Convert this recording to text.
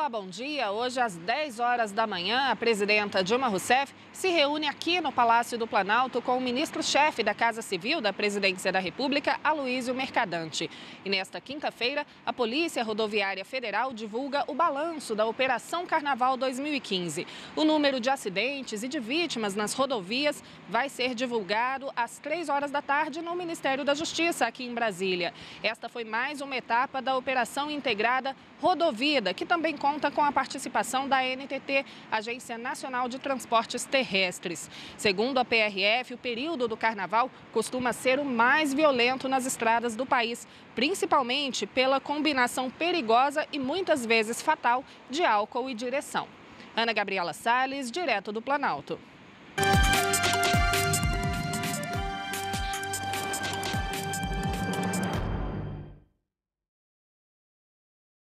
bom dia. Hoje, às 10 horas da manhã, a presidenta Dilma Rousseff se reúne aqui no Palácio do Planalto com o ministro-chefe da Casa Civil da Presidência da República, Aloysio Mercadante. E nesta quinta-feira, a Polícia Rodoviária Federal divulga o balanço da Operação Carnaval 2015. O número de acidentes e de vítimas nas rodovias vai ser divulgado às 3 horas da tarde no Ministério da Justiça, aqui em Brasília. Esta foi mais uma etapa da Operação Integrada Rodovida, que também conta com a participação da ANTT, Agência Nacional de Transportes Terrestres. Segundo a PRF, o período do carnaval costuma ser o mais violento nas estradas do país, principalmente pela combinação perigosa e muitas vezes fatal de álcool e direção. Ana Gabriela Salles, direto do Planalto.